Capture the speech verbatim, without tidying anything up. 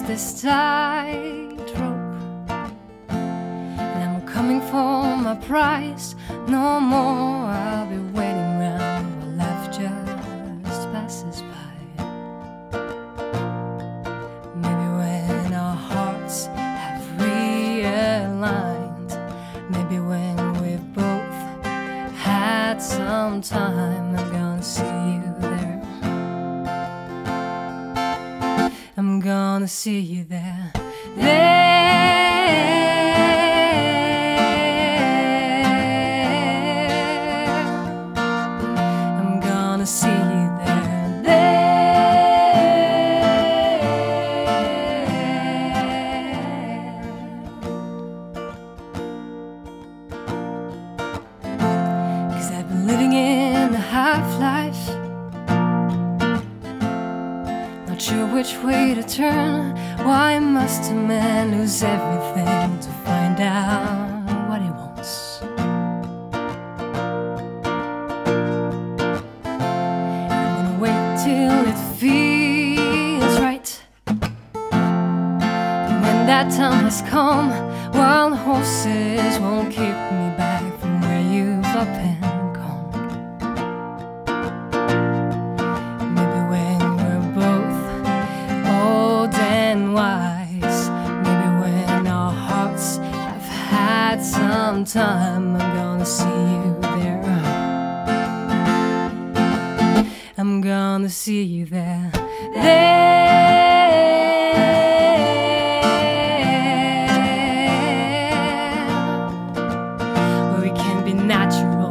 this tightrope, and I'm coming for my prize. No more I'll be waiting round while life just passes by. Maybe when our hearts have realigned, maybe when we've both had some time, I'm gonna see you there. I'm gonna see you there. There. I'm gonna see you there. There. 'Cause I've been living in a half-life, not sure which way to turn. Why must a man lose everything to find out what he wants? I'm gonna wait till it feels right, and when that time has come, wild horses won't keep me back from where you've up and gone. Maybe when we're both old and wise, maybe when our hearts have had some time, I'm gonna see you there. I'm gonna see you there. There, where we can be natural.